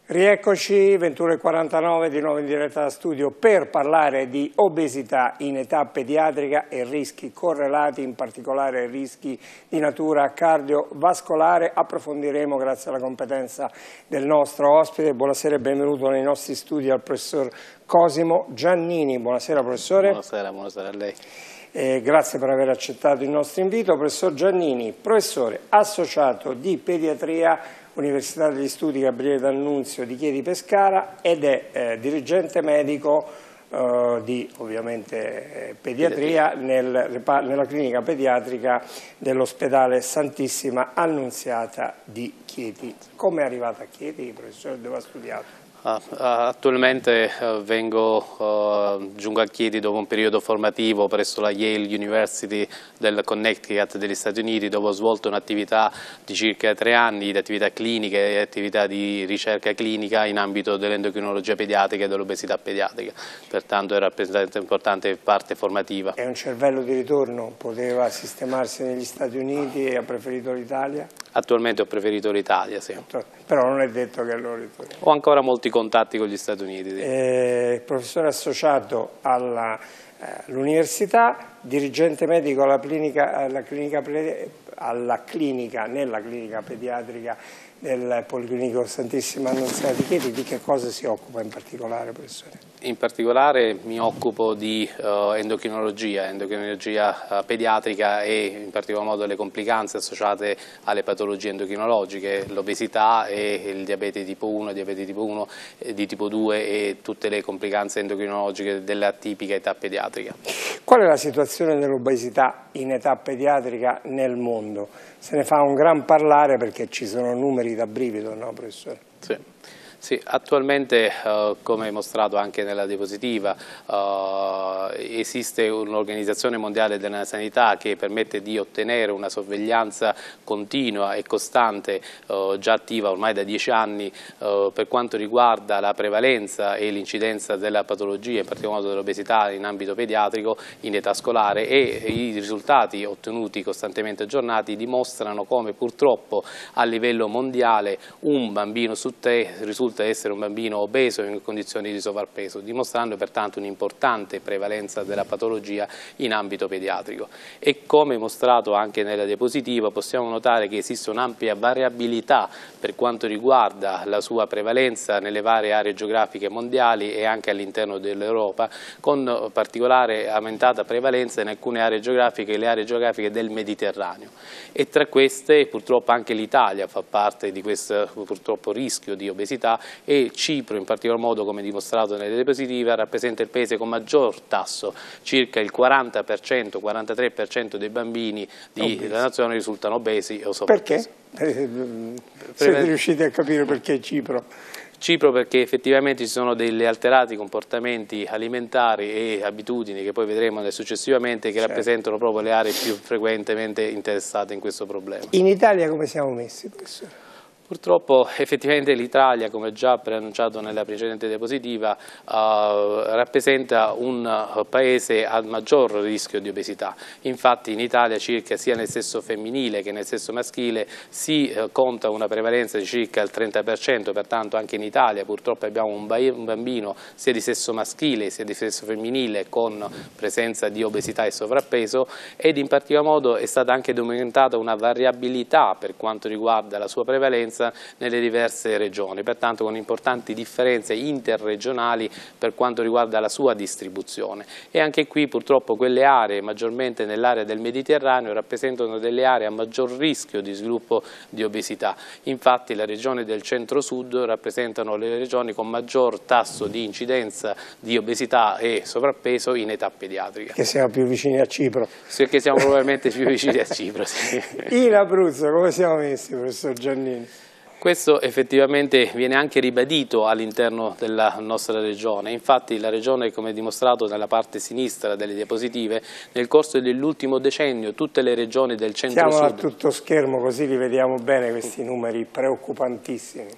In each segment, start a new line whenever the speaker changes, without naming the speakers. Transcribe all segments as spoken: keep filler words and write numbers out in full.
Rieccoci, ventuno e quarantanove, di nuovo in diretta da studio per parlare di obesità in età pediatrica e rischi correlati, in particolare rischi di natura cardiovascolare. Approfondiremo grazie alla competenza del nostro ospite. Buonasera e benvenuto nei nostri studi al professor Cosimo Giannini. Buonasera professore.
Buonasera, buonasera a lei.
Eh, grazie per aver accettato il nostro invito. Professor Giannini, professore associato di pediatria, Università degli Studi Gabriele D'Annunzio di Chieti Pescara, ed è eh, dirigente medico eh, di ovviamente eh, pediatria, nel, nella clinica pediatrica dell'ospedale Santissima Annunziata di Chieti. Come è arrivato a Chieti, professore? Dove ha studiato?
Uh, uh, attualmente uh, vengo, uh, giungo a Chieti dopo un periodo formativo presso la Yale University del Connecticut degli Stati Uniti, dove ho svolto un'attività di circa tre anni di attività cliniche e attività di ricerca clinica in ambito dell'endocrinologia pediatrica e dell'obesità pediatrica, pertanto è rappresentata importante parte formativa.
È un cervello di ritorno? Poteva sistemarsi negli Stati Uniti e ha preferito l'Italia?
Attualmente ho preferito l'Italia, sì.
Però non è detto che lo ritorni.
Ho ancora molti contatti con gli Stati Uniti. Sì.
Eh, professore associato all'università, eh, dirigente medico alla clinica, alla clinica, alla clinica, nella clinica pediatrica del Policlinico Santissima Annunziata di Chieti. Di che cosa si occupa in particolare, professore?
In particolare mi occupo di uh, endocrinologia, endocrinologia uh, pediatrica e in particolar modo le complicanze associate alle patologie endocrinologiche, l'obesità e il diabete tipo uno, diabete tipo uno, eh, di tipo due e tutte le complicanze endocrinologiche della tipica età pediatrica.
Qual è la situazione dell'obesità in età pediatrica nel mondo? Se ne fa un gran parlare perché ci sono numeri da brivido, no professore?
Sì. Sì, attualmente, uh, come mostrato anche nella diapositiva, uh, esiste un'Organizzazione Mondiale della Sanità che permette di ottenere una sorveglianza continua e costante, uh, già attiva ormai da dieci anni, uh, per quanto riguarda la prevalenza e l'incidenza della patologia, in particolar modo dell'obesità in ambito pediatrico in età scolare, e i risultati ottenuti costantemente aggiornati dimostrano come purtroppo a livello mondiale un bambino su tre risulta essere un bambino obeso in condizioni di sovrappeso, dimostrando pertanto un'importante prevalenza della patologia in ambito pediatrico. E come mostrato anche nella diapositiva possiamo notare che esiste un'ampia variabilità per quanto riguarda la sua prevalenza nelle varie aree geografiche mondiali e anche all'interno dell'Europa, con particolare aumentata prevalenza in alcune aree geografiche, le aree geografiche del Mediterraneo. E tra queste purtroppo anche l'Italia fa parte di questo purtroppo rischio di obesità, e Cipro in particolar modo, come dimostrato nelle diapositive, rappresenta il paese con maggior tasso, circa il quaranta per cento, quarantatré per cento dei bambini della nazione risultano obesi o sovrappeso.
Perché? Siete riusciti a capire perché Cipro?
Cipro perché effettivamente ci sono degli alterati comportamenti alimentari e abitudini che poi vedremo successivamente, che certo. rappresentano proprio le aree più frequentemente interessate in questo problema.
In Italia come siamo messi, professore?
Purtroppo effettivamente l'Italia, come già preannunciato nella precedente diapositiva, uh, rappresenta un uh, paese a maggior rischio di obesità. Infatti in Italia circa sia nel sesso femminile che nel sesso maschile si uh, conta una prevalenza di circa il trenta per cento, pertanto anche in Italia purtroppo abbiamo un, un bambino sia di sesso maschile sia di sesso femminile con presenza di obesità e sovrappeso, ed in particolar modo è stata anche documentata una variabilità per quanto riguarda la sua prevalenza nelle diverse regioni, pertanto con importanti differenze interregionali per quanto riguarda la sua distribuzione. E anche qui purtroppo quelle aree, maggiormente nell'area del Mediterraneo, rappresentano delle aree a maggior rischio di sviluppo di obesità. Infatti le regioni del centro-sud rappresentano le regioni con maggior tasso di incidenza di obesità e sovrappeso in età pediatrica.
Che siamo più vicini a Cipro.
Perché siamo probabilmente più vicini a Cipro, sì.
In Abruzzo come siamo messi, professor Giannini?
Questo effettivamente viene anche ribadito all'interno della nostra regione. Infatti la regione, come dimostrato nella parte sinistra delle diapositive, nel corso dell'ultimo decennio tutte le regioni del centro-sud...
Siamo a tutto schermo così li vediamo bene questi numeri preoccupantissimi.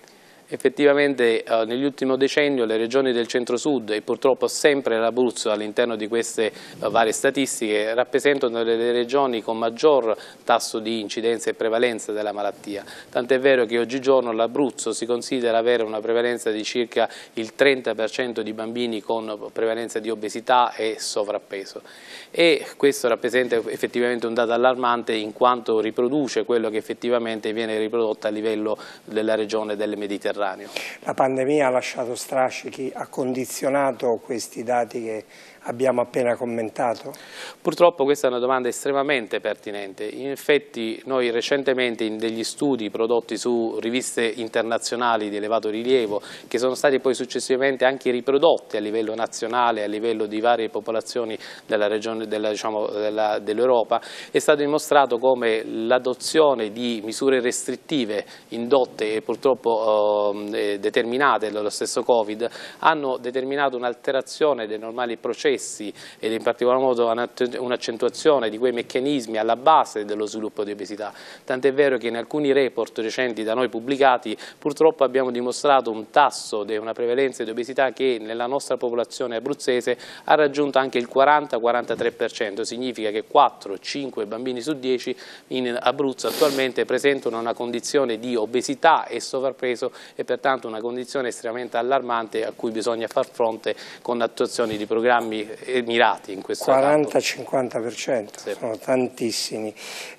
Effettivamente eh, negli ultimi decenni le regioni del centro-sud e purtroppo sempre l'Abruzzo all'interno di queste eh, varie statistiche rappresentano le regioni con maggior tasso di incidenza e prevalenza della malattia. Tant'è vero che oggigiorno l'Abruzzo si considera avere una prevalenza di circa il trenta per cento di bambini con prevalenza di obesità e sovrappeso. E questo rappresenta effettivamente un dato allarmante in quanto riproduce quello che effettivamente viene riprodotto a livello della regione del Mediterraneo.
La pandemia ha lasciato strascichi, ha condizionato questi dati che abbiamo appena commentato?
Purtroppo questa è una domanda estremamente pertinente. In effetti noi recentemente in degli studi prodotti su riviste internazionali di elevato rilievo, che sono stati poi successivamente anche riprodotti a livello nazionale, a livello di varie popolazioni della regione, della, diciamo, della, dell'Europa, è stato dimostrato come l'adozione di misure restrittive indotte e purtroppo eh, determinate dallo stesso Covid hanno determinato un'alterazione dei normali processi ed in particolar modo un'accentuazione di quei meccanismi alla base dello sviluppo di obesità. Tant'è vero che in alcuni report recenti da noi pubblicati purtroppo abbiamo dimostrato un tasso di una prevalenza di obesità che nella nostra popolazione abruzzese ha raggiunto anche il quaranta quarantatré per cento, significa che quattro cinque bambini su dieci in Abruzzo attualmente presentano una condizione di obesità e sovrappeso e pertanto una condizione estremamente allarmante a cui bisogna far fronte con attuazioni di programmi mirati in questo
quaranta cinquanta per cento,
sì.
Sono tantissimi.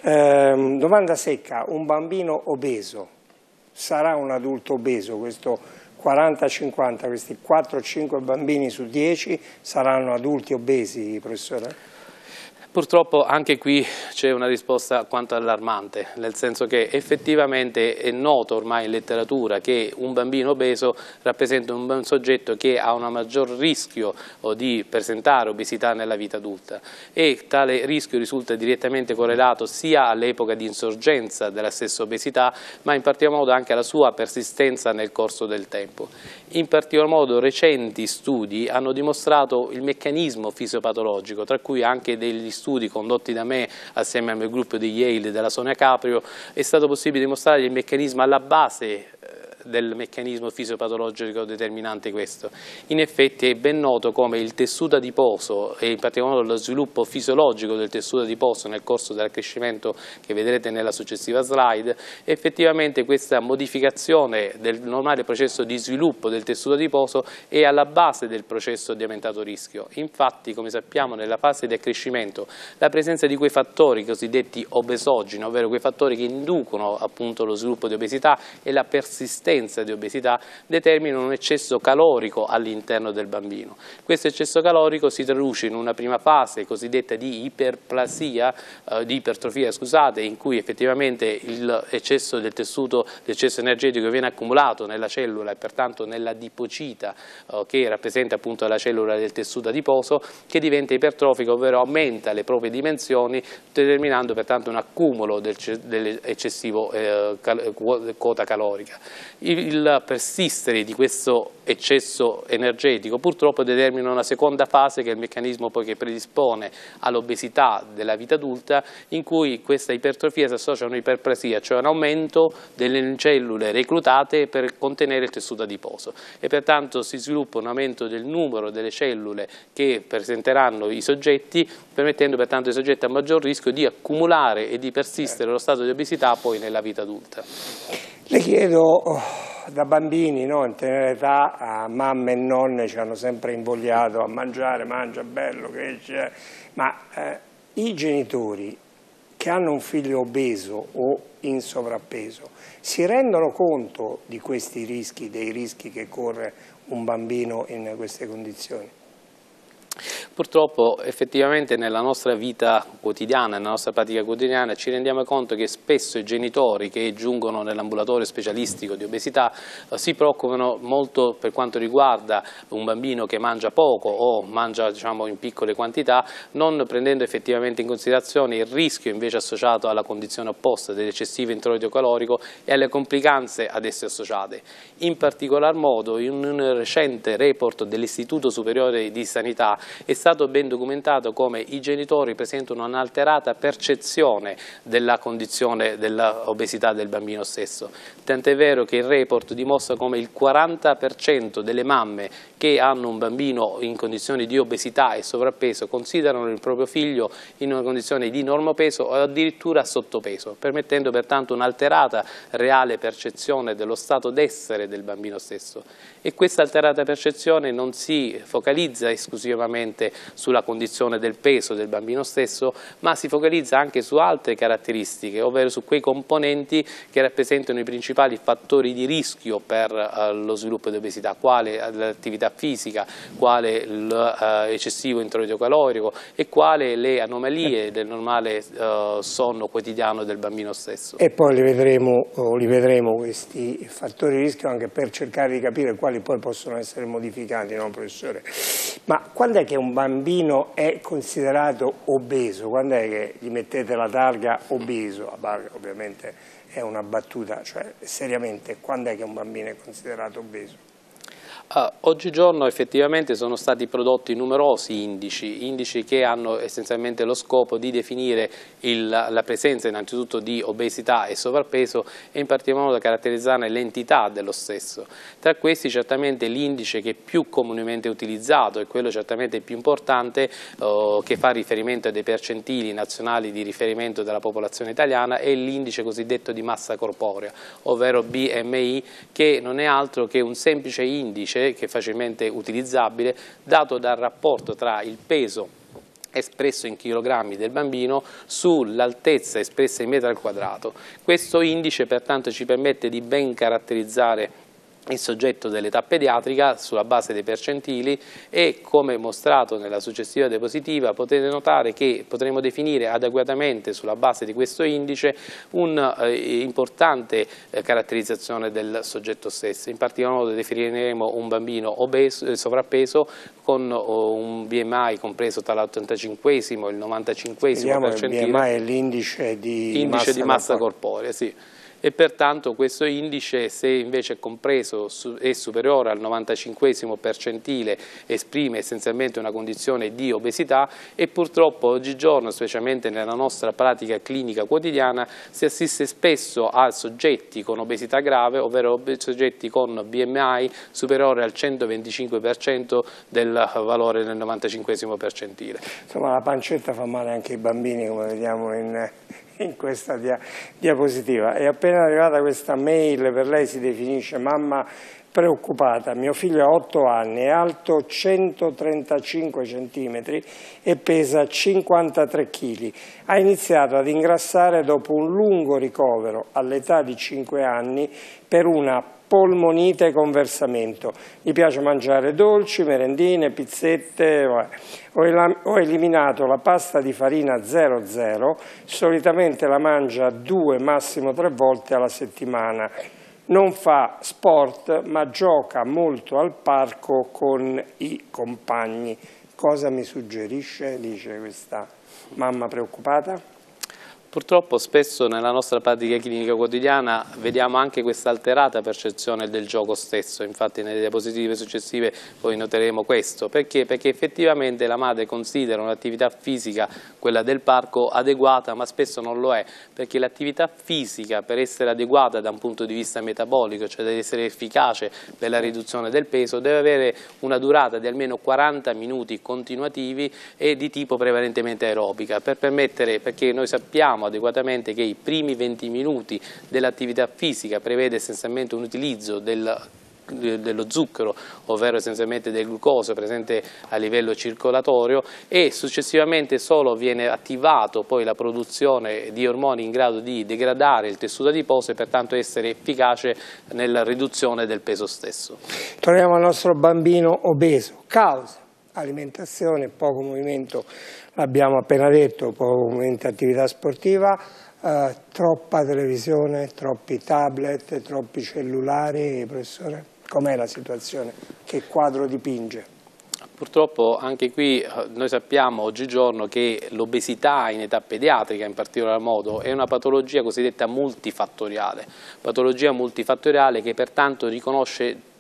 Eh, domanda secca, un bambino obeso sarà un adulto obeso? Questo quaranta cinquanta, questi quattro cinque bambini su dieci saranno adulti obesi, professore?
Purtroppo anche qui c'è una risposta alquanto allarmante, nel senso che effettivamente è noto ormai in letteratura che un bambino obeso rappresenta un soggetto che ha un maggior rischio di presentare obesità nella vita adulta e tale rischio risulta direttamente correlato sia all'epoca di insorgenza della stessa obesità, ma in particolar modo anche alla sua persistenza nel corso del tempo. In particolar modo recenti studi hanno dimostrato il meccanismo fisiopatologico, tra cui anche degli studi condotti da me assieme al gruppo di Yale della Sonia Caprio, è stato possibile dimostrare il meccanismo alla base del meccanismo fisiopatologico determinante questo. In effetti è ben noto come il tessuto adiposo e in particolar modo lo sviluppo fisiologico del tessuto adiposo nel corso del crescimento che vedrete nella successiva slide, effettivamente questa modificazione del normale processo di sviluppo del tessuto adiposo è alla base del processo di aumentato rischio. Infatti, come sappiamo, nella fase del crescimento la presenza di quei fattori cosiddetti obesogeni, ovvero quei fattori che inducono appunto lo sviluppo di obesità e la persistenza di obesità, determinano un eccesso calorico all'interno del bambino. Questo eccesso calorico si traduce in una prima fase cosiddetta di iperplasia, eh, di ipertrofia scusate, in cui effettivamente l'eccesso del tessuto, l'eccesso energetico viene accumulato nella cellula e pertanto nell'adipocita eh, che rappresenta appunto la cellula del tessuto adiposo, che diventa ipertrofica, ovvero aumenta le proprie dimensioni, determinando pertanto un accumulo del, dell'eccessivo eh, cal quota calorica. Il persistere di questo eccesso energetico purtroppo determina una seconda fase che è il meccanismo poi che predispone all'obesità della vita adulta, in cui questa ipertrofia si associa a un'iperplasia, cioè un aumento delle cellule reclutate per contenere il tessuto adiposo e pertanto si sviluppa un aumento del numero delle cellule che presenteranno i soggetti, permettendo pertanto ai soggetti a maggior rischio di accumulare e di persistere lo stato di obesità poi nella vita adulta.
Le chiedo, oh, da bambini, no, in tenera età, a mamme e nonne ci hanno sempre invogliato a mangiare, mangia bello, cresce, ma eh, i genitori che hanno un figlio obeso o in sovrappeso si rendono conto di questi rischi, dei rischi che corre un bambino in queste condizioni?
Purtroppo effettivamente nella nostra vita quotidiana, nella nostra pratica quotidiana ci rendiamo conto che spesso i genitori che giungono nell'ambulatorio specialistico di obesità eh, si preoccupano molto per quanto riguarda un bambino che mangia poco o mangia diciamo, in piccole quantità, non prendendo effettivamente in considerazione il rischio invece associato alla condizione opposta dell'eccessivo introito calorico e alle complicanze ad esse associate. In particolar modo in un recente report dell'Istituto Superiore di Sanità è stato ben documentato come i genitori presentano un'alterata percezione della condizione dell'obesità del bambino stesso. Tant'è vero che il report dimostra come il quaranta per cento delle mamme che hanno un bambino in condizioni di obesità e sovrappeso considerano il proprio figlio in una condizione di normopeso o addirittura sottopeso, permettendo pertanto un'alterata reale percezione dello stato d'essere del bambino stesso. E questa alterata percezione non si focalizza esclusivamente sulla condizione del peso del bambino stesso, ma si focalizza anche su altre caratteristiche, ovvero su quei componenti che rappresentano i principali fattori di rischio per uh, lo sviluppo di obesità, quale l'attività fisica, quale l'eccessivo uh, introito calorico e quale le anomalie del normale uh, sonno quotidiano del bambino stesso.
E poi li vedremo, oh, li vedremo questi fattori di rischio anche per cercare di capire quali poi possono essere modificati, no, professore? Ma quando è che un bambino è considerato obeso? Quando è che gli mettete la targa obeso? La targa ovviamente è una battuta, cioè seriamente quando è che un bambino è considerato obeso?
Uh, oggigiorno effettivamente sono stati prodotti numerosi indici, indici che hanno essenzialmente lo scopo di definire il, la presenza innanzitutto di obesità e sovrappeso e in particolar modo caratterizzare l'entità dello stesso. Tra questi certamente l'indice che è più comunemente utilizzato e quello certamente più importante uh, che fa riferimento a dei percentili nazionali di riferimento della popolazione italiana è l'indice cosiddetto di massa corporea, ovvero B M I, che non è altro che un semplice indice che è facilmente utilizzabile, dato dal rapporto tra il peso espresso in chilogrammi del bambino sull'altezza espressa in metri al quadrato. Questo indice pertanto ci permette di ben caratterizzare il soggetto dell'età pediatrica sulla base dei percentili e, come mostrato nella successiva diapositiva, potete notare che potremo definire adeguatamente sulla base di questo indice un'importante eh, caratterizzazione del soggetto stesso. In particolar modo definiremo un bambino obeso, eh, sovrappeso con oh, un B M I compreso tra l'ottantacinquesimo e il novantacinquesimo percentile.
Il B M I è l'indice di,
indice
massa,
di massa corporea, sì. E pertanto questo indice, se invece è compreso e superiore al novantacinquesimo percentile, esprime essenzialmente una condizione di obesità e purtroppo oggigiorno, specialmente nella nostra pratica clinica quotidiana, si assiste spesso a soggetti con obesità grave, ovvero soggetti con B M I superiore al centoventicinque per cento del valore del novantacinquesimo percentile.
Insomma, la pancetta fa male anche ai bambini, come vediamo in... in questa dia diapositiva. È appena arrivata questa mail, per lei si definisce mamma preoccupata. Mio figlio ha otto anni, è alto centotrentacinque centimetri e pesa cinquantatré chili. Ha iniziato ad ingrassare dopo un lungo ricovero all'età di cinque anni per una polmonite con versamento. Gli piace mangiare dolci, merendine, pizzette. Ho eliminato la pasta di farina zero zero, solitamente la mangia due, massimo tre volte alla settimana. Non fa sport, ma gioca molto al parco con i compagni. Cosa mi suggerisce, dice questa mamma preoccupata?
Purtroppo spesso nella nostra pratica clinica quotidiana vediamo anche questa alterata percezione del gioco stesso, infatti nelle diapositive successive poi noteremo questo. Perché? Perché effettivamente la madre considera un'attività fisica, quella del parco, adeguata, ma spesso non lo è, perché l'attività fisica, per essere adeguata da un punto di vista metabolico, cioè deve essere efficace per la riduzione del peso, deve avere una durata di almeno quaranta minuti continuativi e di tipo prevalentemente aerobica, per permettere, perché noi sappiamo adeguatamente che i primi venti minuti dell'attività fisica prevede essenzialmente un utilizzo del, dello zucchero, ovvero essenzialmente del glucosio presente a livello circolatorio, e successivamente solo viene attivato poi la produzione di ormoni in grado di degradare il tessuto adiposo e pertanto essere efficace nella riduzione del peso stesso.
Torniamo al nostro bambino obeso. Cause: alimentazione, poco movimento, l'abbiamo appena detto, poco movimento, attività sportiva, eh, troppa televisione, troppi tablet, troppi cellulari. Professore, com'è la situazione? Che quadro dipinge?
Purtroppo anche qui noi sappiamo oggigiorno che l'obesità in età pediatrica in particolar modo è una patologia cosiddetta multifattoriale, patologia multifattoriale che pertanto riconosce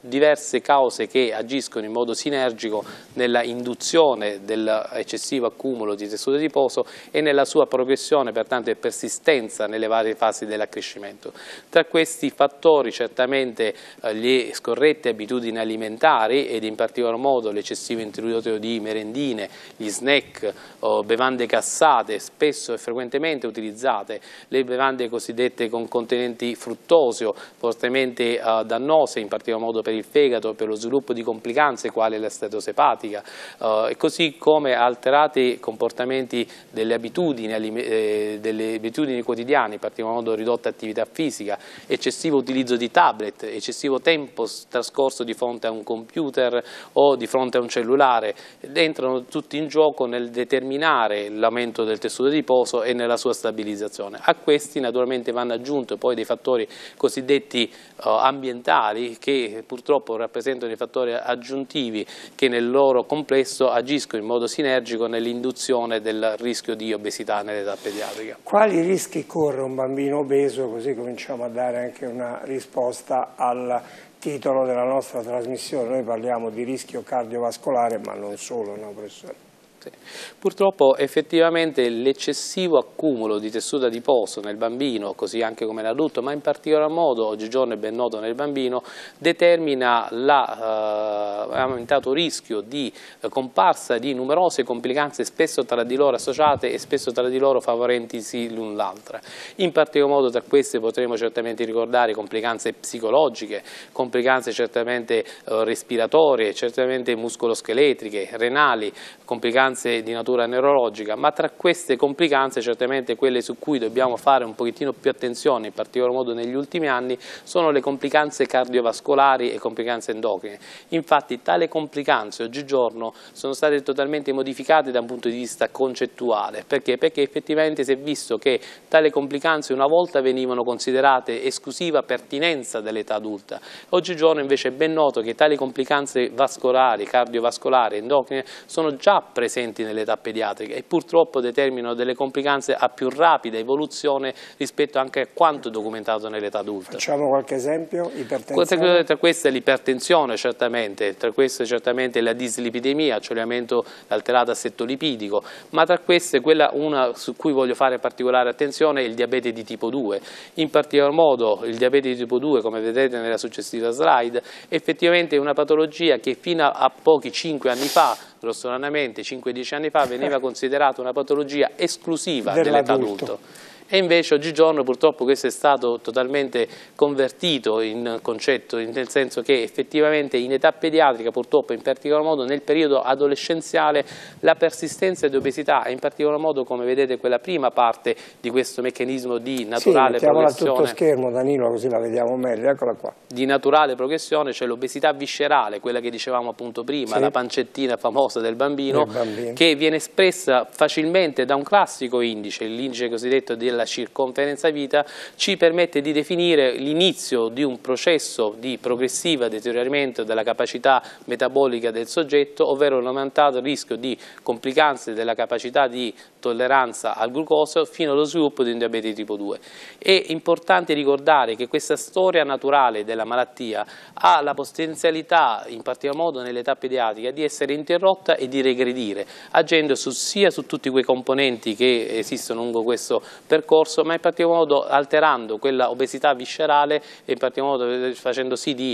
diverse cause che agiscono in modo sinergico nella induzione dell'eccessivo accumulo di tessuto adiposo e nella sua progressione, pertanto e persistenza nelle varie fasi dell'accrescimento. Tra questi fattori certamente eh, le scorrette abitudini alimentari ed in particolar modo l'eccessivo introito di merendine, gli snack, o bevande gassate, spesso e frequentemente utilizzate, le bevande cosiddette con contenenti fruttosio, fortemente eh, dannose in particolar modo per il fegato, per lo sviluppo di complicanze quali la statosi epatica, eh, e così come alterati comportamenti delle abitudini, eh, delle abitudini quotidiane, in particolar modo ridotta attività fisica, eccessivo utilizzo di tablet, eccessivo tempo trascorso di fronte a un computer o di fronte a un cellulare, entrano tutti in gioco nel determinare l'aumento del tessuto adiposo e nella sua stabilizzazione. A questi naturalmente vanno aggiunti poi dei fattori cosiddetti uh, ambientali che purtroppo rappresentano i fattori aggiuntivi che nel loro complesso agiscono in modo sinergico nell'induzione del rischio di obesità nell'età pediatrica.
Quali rischi corre un bambino obeso? Così cominciamo a dare anche una risposta al titolo della nostra trasmissione. Noi parliamo di rischio cardiovascolare, ma non solo, no professore?
Sì. Purtroppo effettivamente l'eccessivo accumulo di tessuto adiposo nel bambino, così anche come nell'adulto, ma in particolar modo oggigiorno è ben noto nel bambino, determina l'aumentato eh, rischio di eh, comparsa di numerose complicanze spesso tra di loro associate e spesso tra di loro favorentisi l'un l'altra. In particolar modo tra queste potremo certamente ricordare complicanze psicologiche, complicanze certamente eh, respiratorie, certamente muscoloscheletriche, renali, complicanze di natura neurologica, ma tra queste complicanze certamente quelle su cui dobbiamo fare un pochettino più attenzione, in particolar modo negli ultimi anni, sono le complicanze cardiovascolari e complicanze endocrine. Infatti tale complicanze oggigiorno sono state totalmente modificate da un punto di vista concettuale. Perché? Perché effettivamente si è visto che tale complicanze una volta venivano considerate esclusiva pertinenza dell'età adulta. Oggigiorno invece è ben noto che tali complicanze vascolari, cardiovascolari, endocrine sono già presenti nell'età pediatrica e purtroppo determinano delle complicanze a più rapida evoluzione rispetto anche a quanto documentato nell'età adulta.
Facciamo qualche esempio? Ipertensione?
Tra queste l'ipertensione certamente, tra queste certamente la dislipidemia, cioè l'aumento alterato assetto lipidico, ma tra queste quella una su cui voglio fare particolare attenzione è il diabete di tipo due. In particolar modo il diabete di tipo due, come vedete nella successiva slide, effettivamente è una patologia che fino a pochi cinque anni fa, grossolanamente cinque dieci anni fa, veniva considerata una patologia esclusiva dell'età adulto. E invece oggigiorno purtroppo questo è stato totalmente convertito in concetto, nel senso che effettivamente in età pediatrica purtroppo in particolar modo nel periodo adolescenziale la persistenza di obesità e in particolar modo come vedete quella prima parte di questo meccanismo di naturale
sì,
progressione.
A tutto schermo Danilo così la vediamo meglio, eccola qua.
Di naturale progressione, cioè l'obesità viscerale, quella che dicevamo appunto prima, sì. La pancettina famosa del bambino, bambino, che viene espressa facilmente da un classico indice, l'indice cosiddetto della la circonferenza vita, ci permette di definire l'inizio di un processo di progressiva deterioramento della capacità metabolica del soggetto, ovvero un aumentato rischio di complicanze della capacità di tolleranza al glucosio fino allo sviluppo di un diabete di tipo due. È importante ricordare che questa storia naturale della malattia ha la potenzialità, in particolar modo nell'età pediatrica, di essere interrotta e di regredire, agendo su, sia su tutti quei componenti che esistono lungo questo percorso, ma in particolar modo alterando quella obesità viscerale e in particolar modo facendo sì di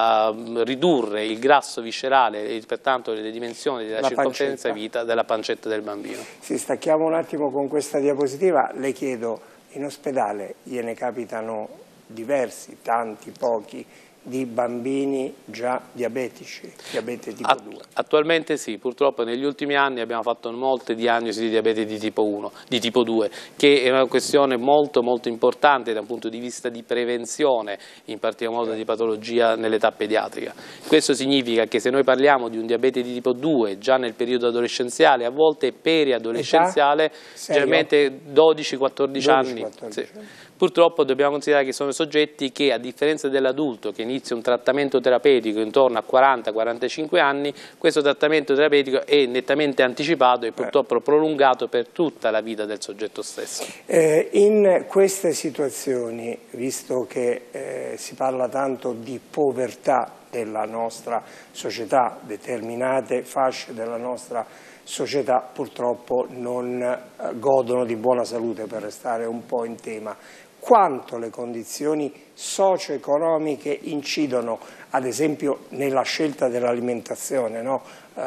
uh, ridurre il grasso viscerale e pertanto le dimensioni della la circonferenza pancetta. Vita della pancetta del bambino.
Sì, stacchiamo un attimo con questa diapositiva, le chiedo, in ospedale gliene capitano diversi, tanti, pochi, di bambini già diabetici, diabete tipo due?
Attualmente sì, purtroppo negli ultimi anni abbiamo fatto molte diagnosi di diabete di tipo uno, di tipo due, che è una questione molto molto importante da un punto di vista di prevenzione, in particolar modo di patologia nell'età pediatrica. Questo significa che se noi parliamo di un diabete di tipo due già nel periodo adolescenziale, a volte periadolescenziale, generalmente dodici quattordici anni, sì. Purtroppo dobbiamo considerare che sono soggetti che, a differenza dell'adulto che inizia un trattamento terapeutico intorno a quaranta quarantacinque anni, questo trattamento terapeutico è nettamente anticipato e purtroppo prolungato per tutta la vita del soggetto stesso.
Eh, in queste situazioni, visto che eh, si parla tanto di povertà della nostra società, determinate fasce della nostra società purtroppo non eh, godono di buona salute, per restare un po' in tema. Quanto le condizioni socio-economiche incidono, ad esempio, nella scelta dell'alimentazione, no?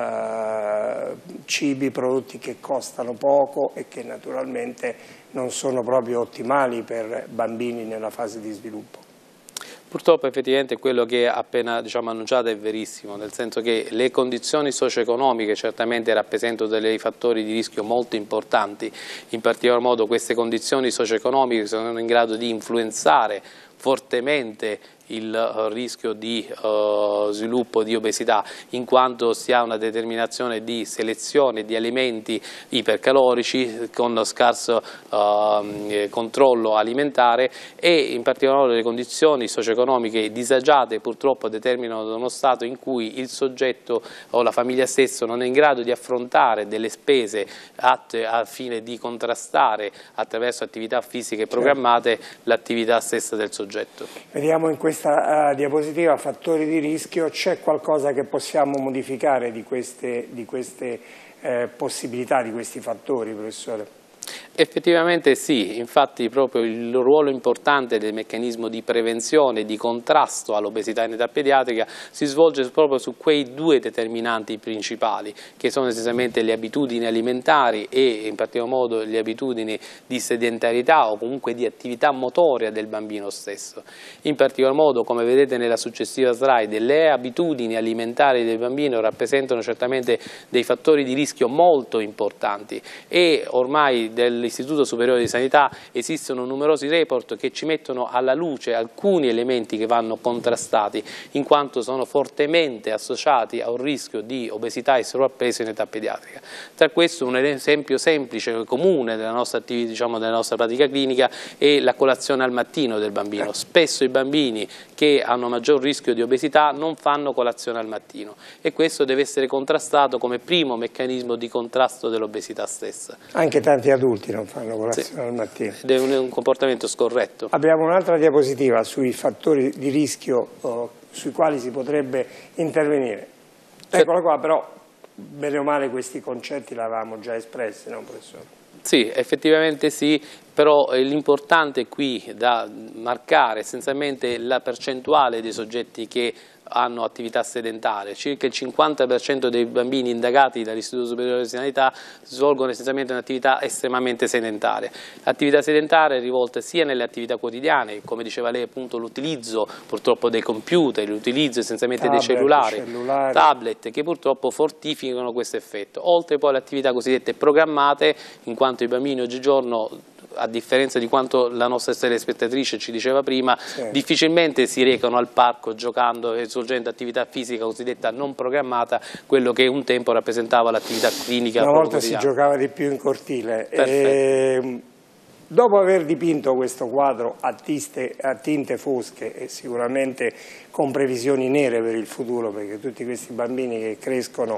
eh, cibi, prodotti che costano poco e che naturalmente non sono proprio ottimali per bambini nella fase di sviluppo.
Purtroppo effettivamente quello che ha appena diciamo, annunciato è verissimo, nel senso che le condizioni socio-economiche certamente rappresentano dei fattori di rischio molto importanti, in particolar modo queste condizioni socio-economiche sono in grado di influenzare fortemente il rischio di uh, sviluppo di obesità, in quanto si ha una determinazione di selezione di alimenti ipercalorici con scarso uh, controllo alimentare, e in particolare le condizioni socio-economiche disagiate purtroppo determinano uno stato in cui il soggetto o la famiglia stesso non è in grado di affrontare delle spese atte al fine di contrastare attraverso attività fisiche programmate l'attività stessa del soggetto.
Vediamo in questa uh, diapositiva fattori di rischio. C'è qualcosa che possiamo modificare di queste, di queste eh, possibilità, di questi fattori, professore?
Effettivamente sì, infatti proprio il ruolo importante del meccanismo di prevenzione e di contrasto all'obesità in età pediatrica si svolge proprio su quei due determinanti principali, che sono essenzialmente le abitudini alimentari e in particolar modo le abitudini di sedentarietà o comunque di attività motoria del bambino stesso. In particolar modo, come vedete nella successiva slide, le abitudini alimentari del bambino rappresentano certamente dei fattori di rischio molto importanti, e ormai dell'Istituto Superiore di Sanità esistono numerosi report che ci mettono alla luce alcuni elementi che vanno contrastati, in quanto sono fortemente associati a un rischio di obesità e sovrappeso in età pediatrica. Tra questo un esempio semplice e comune della nostra, diciamo, della nostra pratica clinica è la colazione al mattino del bambino. Spesso i bambini che hanno maggior rischio di obesità non fanno colazione al mattino, e questo deve essere contrastato come primo meccanismo di contrasto dell'obesità stessa.
Anche tanti adulti non fanno colazione sì. al mattino.
Ed è un, un comportamento scorretto.
Abbiamo un'altra diapositiva sui fattori di rischio oh, sui quali si potrebbe intervenire. Eccola qua, però bene o male questi concetti li avevamo già espressi, no, professore?
Sì, effettivamente sì, però l'importante qui da marcare è essenzialmente la percentuale dei soggetti che hanno attività sedentarie. Circa il cinquanta per cento dei bambini indagati dall'Istituto Superiore di Sanità svolgono essenzialmente un'attività estremamente sedentaria. L'attività sedentaria è rivolta sia nelle attività quotidiane, come diceva lei appunto l'utilizzo purtroppo dei computer, l'utilizzo essenzialmente tablet, dei cellulari, cellulari, tablet, che purtroppo fortificano questo effetto, oltre poi alle attività cosiddette programmate, in quanto i bambini oggigiorno, a differenza di quanto la nostra telespettatrice ci diceva prima, sì. difficilmente si recano al parco giocando e svolgendo attività fisica cosiddetta non programmata, quello che un tempo rappresentava l'attività clinica.
Una volta si giocava di più in cortile. E, dopo aver dipinto questo quadro a, tiste, a tinte fosche e sicuramente con previsioni nere per il futuro, perché tutti questi bambini che crescono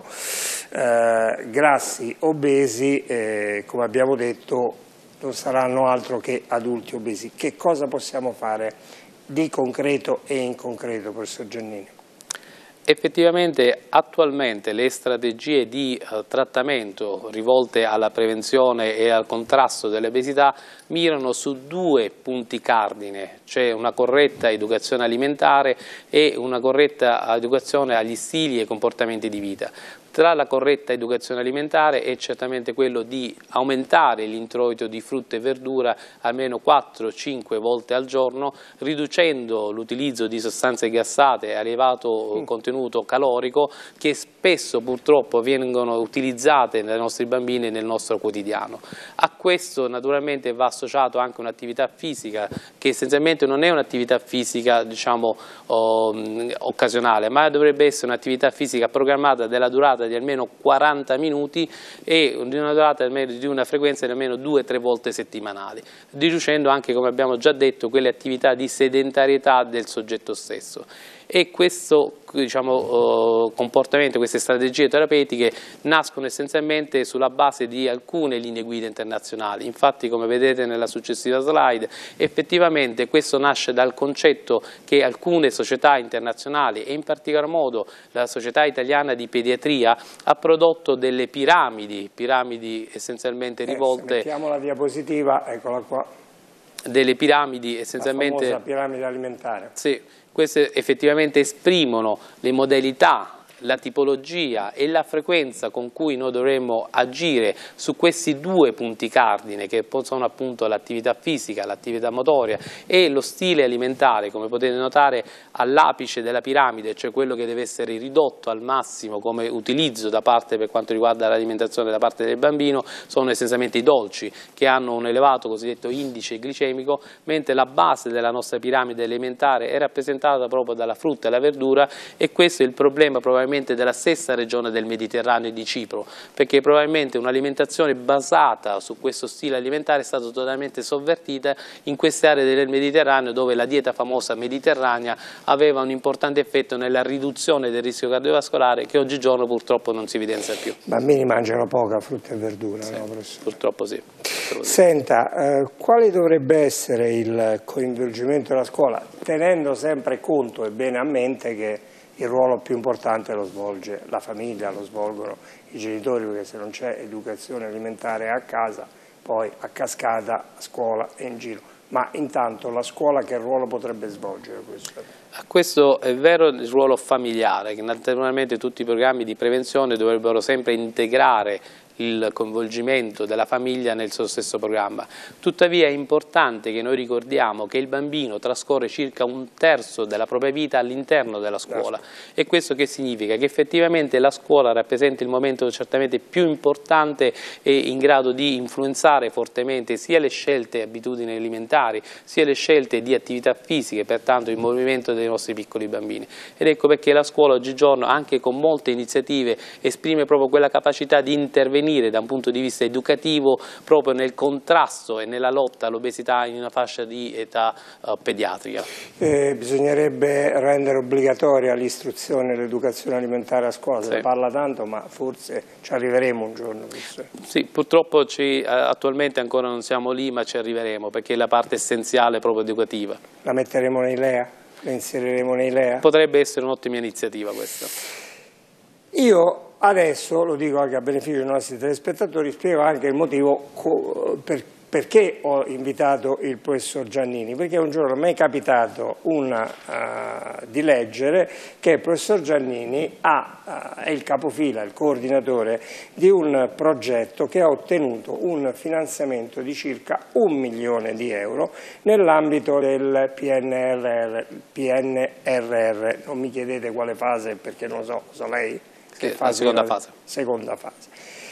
eh, grassi, obesi, eh, come abbiamo detto, non saranno altro che adulti obesi. Che cosa possiamo fare di concreto e in concreto, professor Giannini?
Effettivamente attualmente le strategie di eh, trattamento rivolte alla prevenzione e al contrasto dell'obesità mirano su due punti cardine, cioè una corretta educazione alimentare e una corretta educazione agli stili e comportamenti di vita. Tra la corretta educazione alimentare è certamente quello di aumentare l'introito di frutta e verdura almeno quattro cinque volte al giorno, riducendo l'utilizzo di sostanze gassate a elevato contenuto calorico che spesso purtroppo vengono utilizzate dai nostri bambini nel nostro quotidiano. A questo naturalmente va associato anche un'attività fisica che essenzialmente non è un'attività fisica diciamo um, occasionale, ma dovrebbe essere un'attività fisica programmata della durata di almeno quaranta minuti e di una durata di una frequenza di almeno due tre volte settimanali, riducendo anche, come abbiamo già detto, quelle attività di sedentarietà del soggetto stesso. e questo diciamo, comportamento, queste strategie terapeutiche nascono essenzialmente sulla base di alcune linee guida internazionali. Infatti, come vedete nella successiva slide, effettivamente questo nasce dal concetto che alcune società internazionali e in particolar modo la Società Italiana di Pediatria ha prodotto delle piramidi, piramidi essenzialmente rivolte.
Eh, mettiamo la diapositiva, eccola qua.
Delle piramidi essenzialmente.
La famosa piramide alimentare.
Sì, queste effettivamente esprimono le modalità, la tipologia e la frequenza con cui noi dovremmo agire su questi due punti cardine che sono appunto l'attività fisica, l'attività motoria e lo stile alimentare, come potete notare all'apice della piramide, cioè quello che deve essere ridotto al massimo come utilizzo da parte per quanto riguarda l'alimentazione da parte del bambino, sono essenzialmente i dolci che hanno un elevato cosiddetto indice glicemico, mentre la base della nostra piramide alimentare è rappresentata proprio dalla frutta e la verdura, e questo è il problema probabilmente della stessa regione del Mediterraneo e di Cipro, perché probabilmente un'alimentazione basata su questo stile alimentare è stata totalmente sovvertita in queste aree del Mediterraneo, dove la dieta famosa mediterranea aveva un importante effetto nella riduzione del rischio cardiovascolare, che oggigiorno purtroppo non si evidenzia più. I
bambini mangiano poca frutta e verdura,
sì,
no, professore?
Purtroppo sì.
Senta, eh, quale dovrebbe essere il coinvolgimento della scuola, tenendo sempre conto e bene a mente che il ruolo più importante lo svolge la famiglia, lo svolgono i genitori, perché se non c'è educazione alimentare a casa, poi a cascata, a scuola e in giro. Ma intanto la scuola che ruolo potrebbe svolgere questo?
Questo è vero il ruolo familiare, che naturalmente tutti i programmi di prevenzione dovrebbero sempre integrare il coinvolgimento della famiglia nel suo stesso programma. Tuttavia è importante che noi ricordiamo che il bambino trascorre circa un terzo della propria vita all'interno della scuola. E questo che significa? Che effettivamente la scuola rappresenta il momento certamente più importante e in grado di influenzare fortemente sia le scelte e abitudini alimentari, sia le scelte di attività fisiche, pertanto il movimento dei nostri piccoli bambini. Ed ecco perché la scuola oggigiorno, anche con molte iniziative, esprime proprio quella capacità di intervenire da un punto di vista educativo proprio nel contrasto e nella lotta all'obesità in una fascia di età uh, pediatrica.
Eh, bisognerebbe rendere obbligatoria l'istruzione e l'educazione alimentare a scuola, se
sì.
ne parla tanto, ma forse ci arriveremo un giorno.
Sì, purtroppo ci, eh, attualmente ancora non siamo lì, ma ci arriveremo, perché è la parte essenziale proprio educativa.
La metteremo nei L E A? La inseriremo nei L E A?
Potrebbe essere un'ottima iniziativa questa.
Io adesso, lo dico anche a beneficio dei nostri telespettatori, spiego anche il motivo per, perché ho invitato il professor Giannini, perché un giorno mi è capitato una, uh, di leggere che il professor Giannini ha, uh, è il capofila, il coordinatore di un progetto che ha ottenuto un finanziamento di circa un milione di euro nell'ambito del P N R R, P N R R. Non mi chiedete quale fase, perché non lo so, so lei? Che
la seconda fase.
seconda fase.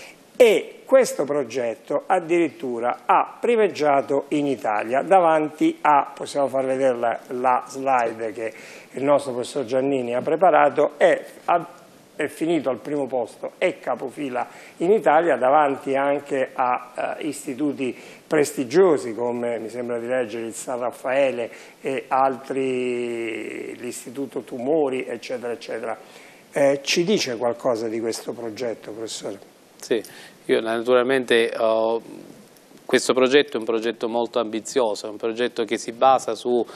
E questo progetto addirittura ha primeggiato in Italia davanti a, possiamo far vedere la, la slide che il nostro professor Giannini ha preparato, è, è finito al primo posto, è capofila in Italia davanti anche a uh, istituti prestigiosi come mi sembra di leggere il San Raffaele e altri, l'Istituto Tumori, eccetera, eccetera. Eh, ci dice qualcosa di questo progetto, professore?
Sì, io naturalmente ho... questo progetto è un progetto molto ambizioso, è un progetto che si basa su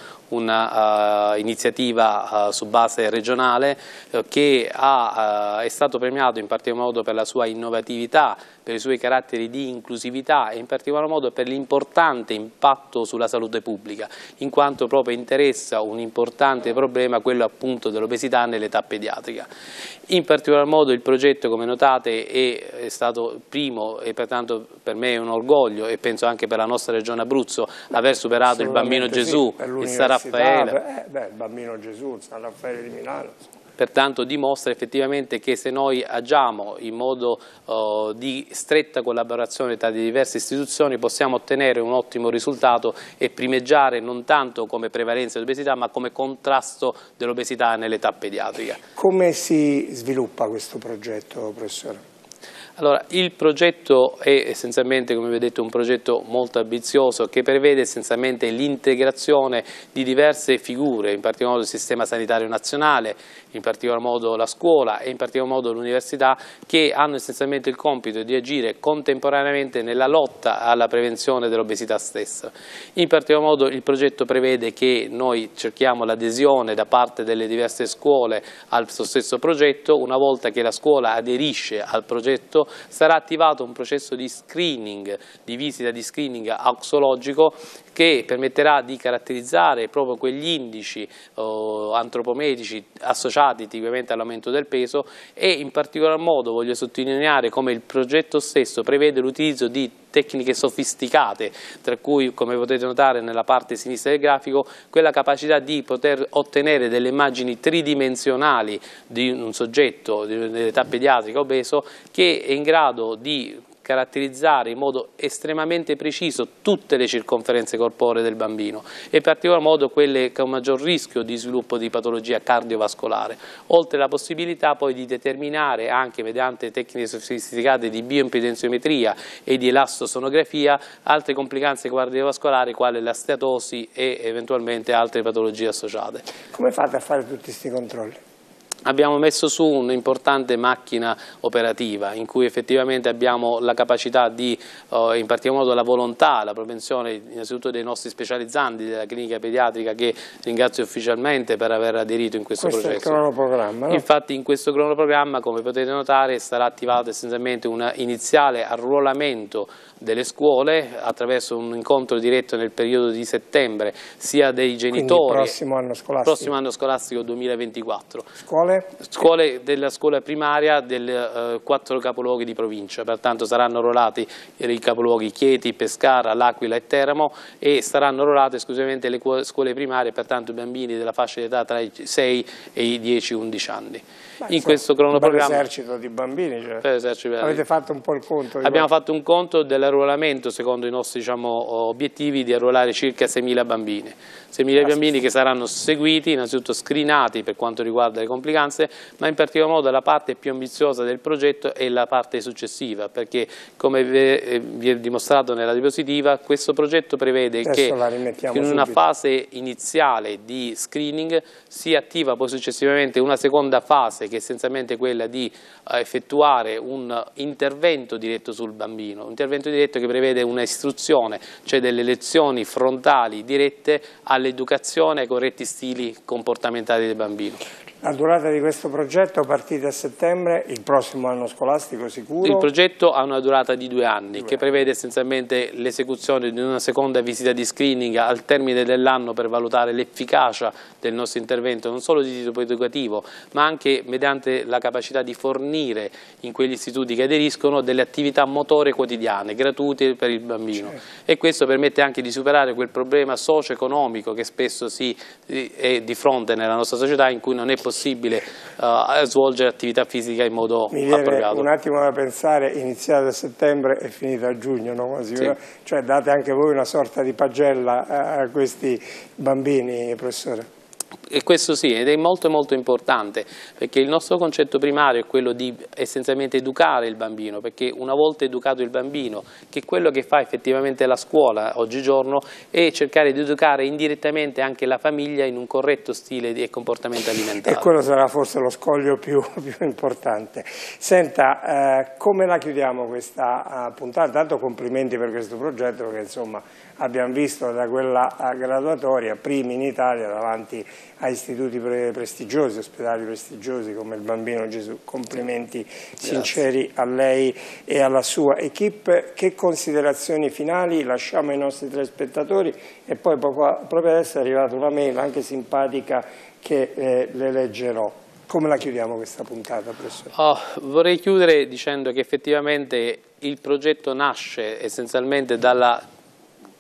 una uh, iniziativa uh, su base regionale uh, che ha, uh, è stato premiato in particolar modo per la sua innovatività, per i suoi caratteri di inclusività e in particolar modo per l'importante impatto sulla salute pubblica, in quanto proprio interessa un importante problema, quello appunto dell'obesità nell'età pediatrica. In particolar modo il progetto, come notate, è, è stato il primo e pertanto per me è un orgoglio, e penso anche per la nostra regione Abruzzo, aver superato il Bambino Gesù,
sì,
il San Raffaele.
Eh, beh, il Bambino Gesù, il San Raffaele di Milano.
Pertanto dimostra effettivamente che se noi agiamo in modo uh, di stretta collaborazione tra le diverse istituzioni possiamo ottenere un ottimo risultato e primeggiare non tanto come prevalenza dell'obesità ma come contrasto dell'obesità nell'età pediatrica.
Come si sviluppa questo progetto, professore?
Allora, il progetto è essenzialmente, come vi ho detto, un progetto molto ambizioso che prevede essenzialmente l'integrazione di diverse figure, in particolar modo il sistema sanitario nazionale, in particolar modo la scuola e in particolar modo l'università, che hanno essenzialmente il compito di agire contemporaneamente nella lotta alla prevenzione dell'obesità stessa. In particolar modo il progetto prevede che noi cerchiamo l'adesione da parte delle diverse scuole al suo stesso progetto. Una volta che la scuola aderisce al progetto, sarà attivato un processo di screening, di visita di screening auxologico, che permetterà di caratterizzare proprio quegli indici eh, antropometrici associati tipicamente all'aumento del peso, e in particolar modo voglio sottolineare come il progetto stesso prevede l'utilizzo di tecniche sofisticate, tra cui, come potete notare nella parte sinistra del grafico, quella capacità di poter ottenere delle immagini tridimensionali di un soggetto dell'età pediatrica obeso, che è in grado di caratterizzare in modo estremamente preciso tutte le circonferenze corporee del bambino e in particolar modo quelle che hanno maggior rischio di sviluppo di patologia cardiovascolare, oltre alla possibilità poi di determinare anche mediante tecniche sofisticate di bioimpedenziometria e di elastosonografia altre complicanze cardiovascolari quali la steatosi e eventualmente altre patologie associate.
Come fate a fare tutti questi controlli?
Abbiamo messo su un'importante macchina operativa in cui effettivamente abbiamo la capacità di, eh, in particolar modo la volontà, la propensione innanzitutto dei nostri specializzanti della clinica pediatrica, che ringrazio ufficialmente per aver aderito in questo,
questo
processo.
È il cronoprogramma, no?
Infatti in questo cronoprogramma, come potete notare, sarà attivato essenzialmente un iniziale arruolamento delle scuole attraverso un incontro diretto nel periodo di settembre sia dei genitori.
Quindi prossimo anno scolastico.
Prossimo anno scolastico duemilaventiquattro.
Scuole?
Scuole della scuola primaria dei eh, quattro capoluoghi di provincia, pertanto saranno arruolati i capoluoghi Chieti, Pescara, L'Aquila e Teramo, e saranno arruolate esclusivamente le scuole primarie, pertanto i bambini della fascia d'età tra i sei e i dieci undici anni.
Beh,
in questo cronoprogramma,
un esercito di bambini, cioè.
per esercito,
avete fatto un po' il conto?
Abbiamo fatto un conto dell'arruolamento secondo i nostri, diciamo, obiettivi di arruolare circa seimila bambini. seimila bambini che saranno seguiti, innanzitutto screenati per quanto riguarda le complicanze, ma in particolar modo la parte più ambiziosa del progetto è la parte successiva, perché come vi è dimostrato nella diapositiva, questo progetto prevede
Adesso
che in una fase iniziale di screening si attiva poi successivamente una seconda fase, che è essenzialmente quella di effettuare un intervento diretto sul bambino, un intervento diretto che prevede una istruzione, cioè delle lezioni frontali dirette all'educazione ai corretti stili comportamentali del bambino.
La durata di questo progetto partite a settembre, il prossimo anno scolastico sicuro?
Il progetto ha una durata di due anni,
due
che prevede essenzialmente l'esecuzione di una seconda visita di screening al termine dell'anno per valutare l'efficacia del nostro intervento, non solo di tipo educativo, ma anche mediante la capacità di fornire in quegli istituti che aderiscono delle attività motorie quotidiane, gratuite per il bambino. Certo. E questo permette anche di superare quel problema socio-economico che spesso si è di fronte nella nostra società, in cui non è possibile uh, svolgere attività fisica in modo
Mi viene
appropriato.
Un attimo da pensare, iniziate a settembre e finite a giugno, no? Quasi, sì. Cioè date anche voi una sorta di pagella a questi bambini, professore?
E questo sì, ed è molto molto importante, perché il nostro concetto primario è quello di essenzialmente educare il bambino, perché una volta educato il bambino, che è quello che fa effettivamente la scuola oggigiorno, è cercare di educare indirettamente anche la famiglia in un corretto stile e comportamento alimentare.
E quello sarà forse lo scoglio più, più importante. Senta, eh, come la chiudiamo questa uh, puntata? Tanto complimenti per questo progetto, perché insomma abbiamo visto da quella graduatoria primi in Italia davanti a istituti pre prestigiosi, ospedali prestigiosi come il Bambino Gesù. Complimenti sinceri a lei e alla sua equipe. Che considerazioni finali lasciamo ai nostri telespettatori? E poi poco, proprio adesso è arrivata una mail anche simpatica che eh, le leggerò. Come la chiudiamo questa puntata, professore?
Oh, vorrei chiudere dicendo che effettivamente il progetto nasce essenzialmente dalla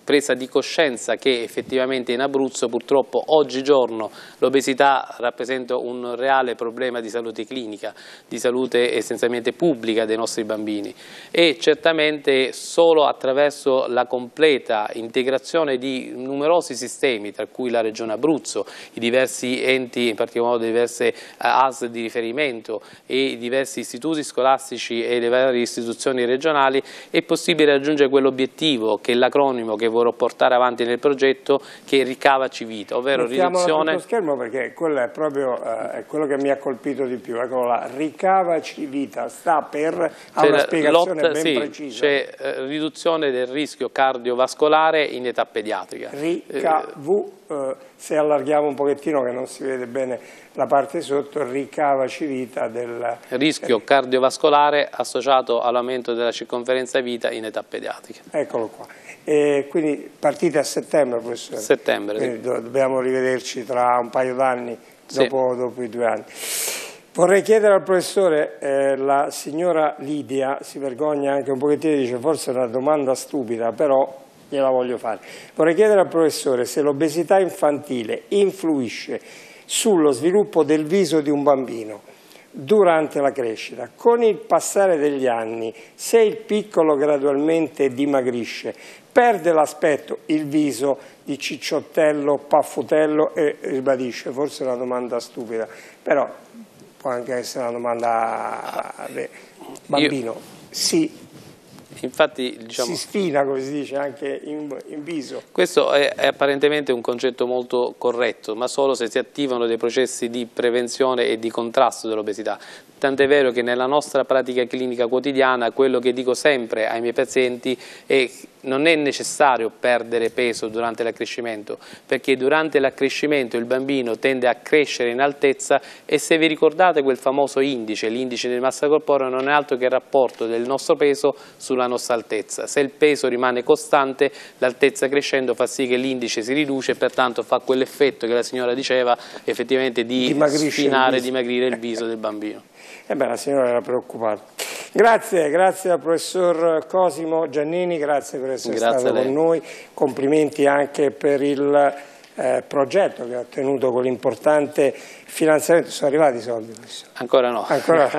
presa di coscienza che effettivamente in Abruzzo purtroppo oggigiorno l'obesità rappresenta un reale problema di salute clinica, di salute essenzialmente pubblica dei nostri bambini, e certamente solo attraverso la completa integrazione di numerosi sistemi, tra cui la Regione Abruzzo, i diversi enti, in particolar modo diverse A S L di riferimento e i diversi istituti scolastici e le varie istituzioni regionali, è possibile raggiungere quell'obiettivo che è l'acronimo che vorrò portare avanti nel progetto, che è Ricavaci Vita, ovvero riduzione...
Mettiamola schermo perché quello è proprio eh, è quello che mi ha colpito di più, ecco, la Ricavaci Vita sta per, ha una spiegazione
lotta,
ben
sì,
precisa.
C'è eh, riduzione del rischio cardiovascolare in età pediatrica.
Ricavu, eh, se allarghiamo un pochettino che non si vede bene la parte sotto, Ricavaci Vita del...
Rischio cardiovascolare associato all'aumento della circonferenza vita in età pediatrica.
Eccolo qua. E quindi partite a settembre, professore?
Settembre,
quindi
sì.
do dobbiamo rivederci tra un paio d'anni, dopo,
sì.
dopo i due anni. Vorrei chiedere al professore, eh, la signora Lidia si vergogna anche un pochettino, dice forse è una domanda stupida, però gliela voglio fare. Vorrei chiedere al professore se l'obesità infantile influisce sullo sviluppo del viso di un bambino durante la crescita. Con il passare degli anni, se il piccolo gradualmente dimagrisce, perde l'aspetto, il viso di cicciottello, paffutello, e ribadisce, forse è una domanda stupida, però può anche essere una domanda beh, bambino.
Io...
Sì.
Infatti, diciamo,
si sfina, come si dice, anche in, in viso.
Questo è, è apparentemente un concetto molto corretto, ma solo se si attivano dei processi di prevenzione e di contrasto dell'obesità. Tant'è vero che nella nostra pratica clinica quotidiana quello che dico sempre ai miei pazienti è che non è necessario perdere peso durante l'accrescimento, perché durante l'accrescimento il bambino tende a crescere in altezza, e se vi ricordate quel famoso indice, l'indice di massa corporea, non è altro che il rapporto del nostro peso sulla nostra altezza. Se il peso rimane costante, l'altezza crescendo fa sì che l'indice si riduce e pertanto fa quell'effetto che la signora diceva, effettivamente di sfinare, dimagrire il viso del bambino.
E beh, la signora era preoccupata. Grazie, grazie al professor Cosimo Giannini, grazie per essere
grazie
stato con noi, complimenti anche per il eh, progetto che ha ottenuto con l'importante finanziamento. Sono arrivati i soldi, professore?
Ancora no.
Ancora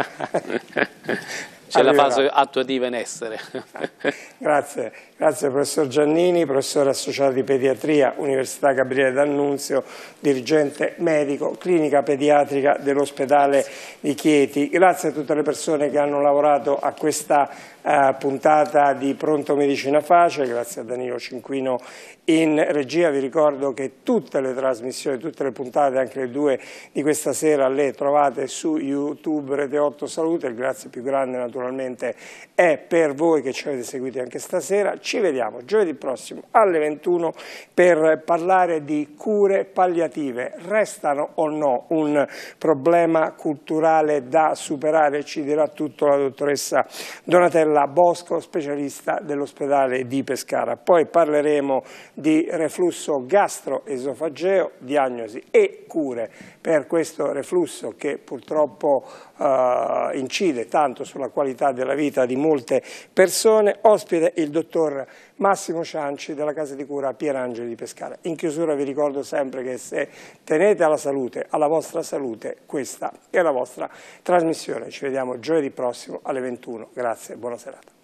C'è la fase attuativa in essere.
Grazie, grazie professor Giannini, professore associato di pediatria, Università Gabriele D'Annunzio, dirigente medico, clinica pediatrica dell'ospedale di Chieti. Grazie a tutte le persone che hanno lavorato a questa eh, puntata di Pronto Medicina Facile, grazie a Danilo Cinquino in regia. Vi ricordo che tutte le trasmissioni, tutte le puntate, anche le due di questa sera, le trovate su YouTube Rete otto Salute. Il grazie più grande naturalmente è per voi che ci avete seguiti anche stasera. Ci vediamo giovedì prossimo alle ventuno per parlare di cure palliative. Restano o no un problema culturale da superare? Ci dirà tutto la dottoressa Donatella Bosco, specialista dell'ospedale di Pescara. Poi parleremo di reflusso gastroesofageo, diagnosi e cure per questo reflusso che purtroppo uh, incide tanto sulla qualità della vita di molte persone. Ospite il dottor Massimo Cianci della Casa di Cura Pierangeli di Pescara. In chiusura vi ricordo sempre che se tenete alla salute, alla vostra salute, questa è la vostra trasmissione. Ci vediamo giovedì prossimo alle ventuno. Grazie e buona serata.